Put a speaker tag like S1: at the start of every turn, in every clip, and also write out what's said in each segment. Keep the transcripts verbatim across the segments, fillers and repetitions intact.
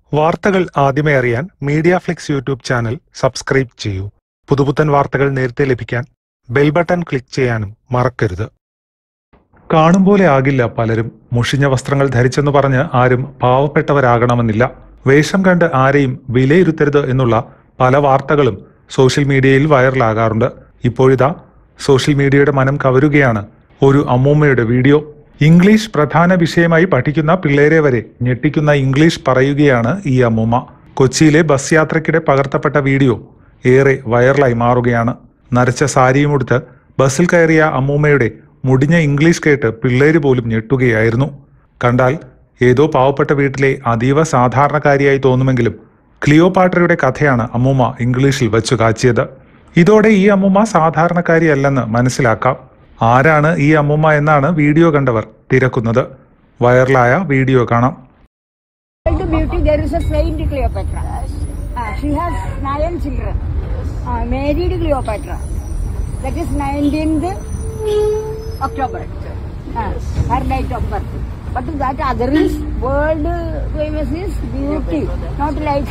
S1: വാർത്തകൾ ആദ്യമേ അറിയാൻ Media Flix YouTube channel subscribe ചെയ്യൂ. പുതുപുത്തൻ വാർത്തകൾ നേരത്തെ ലഭിക്കാൻ ബെൽ ബട്ടൺ ക്ലിക്ക് ചെയ്യാനും മറക്കരുത്. കാണും പോലെ ആകില്ല പലരും. മുഷിഞ്ഞ വസ്ത്രങ്ങൾ ധരിച്ചെന്ന് പറഞ്ഞ് ആരും പാവപ്പെട്ടവരാകണമെന്നില്ല. വേഷം കണ്ട് ആരെയും വിലയിരുത്തരുത് എന്നുള്ള പല വാർത്തകളും സോഷ്യൽ മീഡിയയിൽ വൈറലാകാറുണ്ട്. ഇപ്പോഴിതാ സോഷ്യൽ മീഡിയയുടെ മനം കവരുകയാണ് ഒരു അമ്മൂമ്മയുടെ വീഡിയോ. ഇംഗ്ലീഷ് പ്രധാന വിഷയമായി പഠിക്കുന്ന പിള്ളേരെ വരെ ഞെട്ടിക്കുന്ന ഇംഗ്ലീഷ് പറയുകയാണ് ഈ അമ്മൂമ്മ. കൊച്ചിയിലെ ബസ് യാത്രയ്ക്കിടെ പകർത്തപ്പെട്ട വീഡിയോ ഏറെ വൈറലായി മാറുകയാണ്. നരച്ച സാരിയുമെടുത്ത് ബസ്സിൽ കയറിയ അമ്മൂമ്മയുടെ മുടിഞ്ഞ ഇംഗ്ലീഷ് കേട്ട് പിള്ളേര് പോലും ഞെട്ടുകയായിരുന്നു. കണ്ടാൽ ഏതോ പാവപ്പെട്ട വീട്ടിലെ അതീവ സാധാരണക്കാരിയായി തോന്നുമെങ്കിലും ക്ലിയോപാട്രയുടെ കഥയാണ് അമ്മൂമ്മ ഇംഗ്ലീഷിൽ വെച്ചു കാച്ചിയത്. ഇതോടെ ഈ അമ്മൂമ്മ സാധാരണക്കാരിയല്ലെന്ന് മനസ്സിലാക്കാം. ആരാണ് ഈ അമ്മൂമ്മ എന്നാണ് വീഡിയോ കണ്ടവർ തിരക്കുന്നത്. വൈറലായ വീഡിയോ കാണാം.
S2: Beauty, there is a saint Cleopatra. Uh, she has nine children. Uh, married Cleopatra. That is nineteenth October. Uh, her date of birth. But that other is world famous is beauty, not like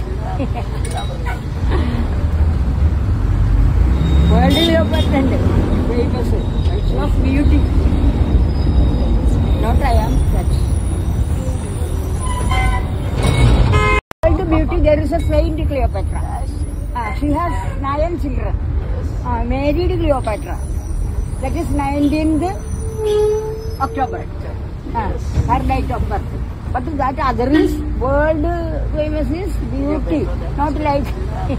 S2: world Cleopatra famous. It's of beauty. Not I am such. Beauty, there is a saint Cleopatra. Uh, she has nine children. Uh, married Cleopatra. That is nineteenth October. Uh, her date of birth. But that other is world famous is beauty, not like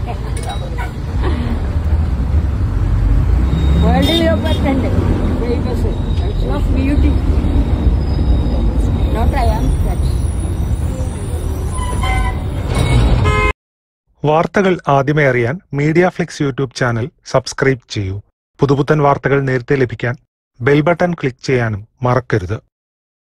S2: world Cleopatra famous. It's of beauty. Not I am such.
S1: വാർത്തകൾ ആദ്യമേ അറിയാൻ Media Flix YouTube channel subscribe ചെയ്യൂ. പുതുപുത്തൻ വാർത്തകൾ നേരത്തെ ലഭിക്കാൻ bell button click ചെയ്യാനും മറക്കരുത്.